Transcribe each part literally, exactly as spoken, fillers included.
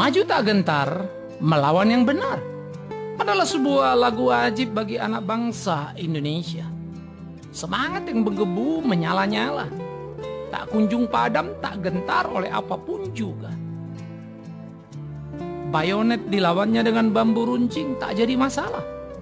Maju tak gentar, melawan yang benar adalah sebuah lagu wajib bagi anak bangsa Indonesia. Semangat yang bergebu menyala-nyala, tak kunjung padam, tak gentar oleh apapun juga. Bayonet dilawannya dengan bambu runcing tak jadi masalah.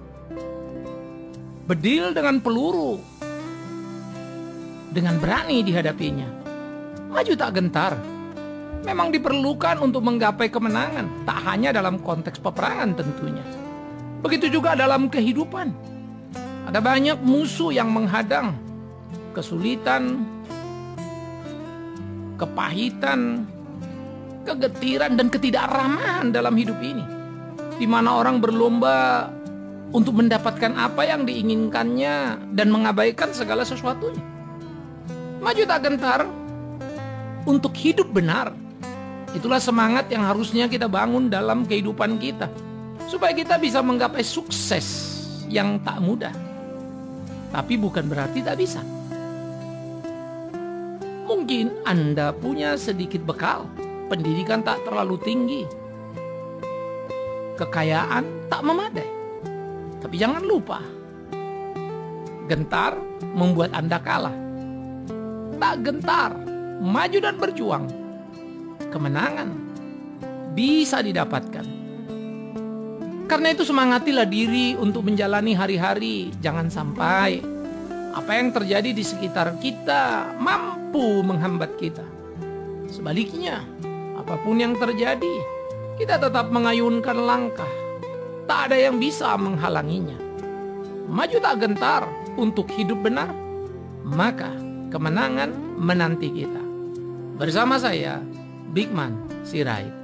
Bedil dengan peluru, dengan berani dihadapinya. Maju tak gentar memang diperlukan untuk menggapai kemenangan, tak hanya dalam konteks peperangan tentunya. Begitu juga dalam kehidupan. Ada banyak musuh yang menghadang, kesulitan, kepahitan, kegetiran, dan ketidakramahan dalam hidup ini, di mana orang berlomba untuk mendapatkan apa yang diinginkannya dan mengabaikan segala sesuatunya. Maju tak gentar untuk hidup benar. Itulah semangat yang harusnya kita bangun dalam kehidupan kita, supaya kita bisa menggapai sukses yang tak mudah. Tapi bukan berarti tak bisa. Mungkin Anda punya sedikit bekal, pendidikan tak terlalu tinggi, kekayaan tak memadai. Tapi jangan lupa, gentar membuat Anda kalah. Tak gentar, maju dan berjuang, kemenangan bisa didapatkan. Karena itu semangatilah diri untuk menjalani hari-hari. Jangan sampai apa yang terjadi di sekitar kita mampu menghambat kita. Sebaliknya, apapun yang terjadi, kita tetap mengayunkan langkah. Tak ada yang bisa menghalanginya. Maju tak gentar untuk hidup benar, maka kemenangan menanti kita. Bersama saya, Bigman Sirait.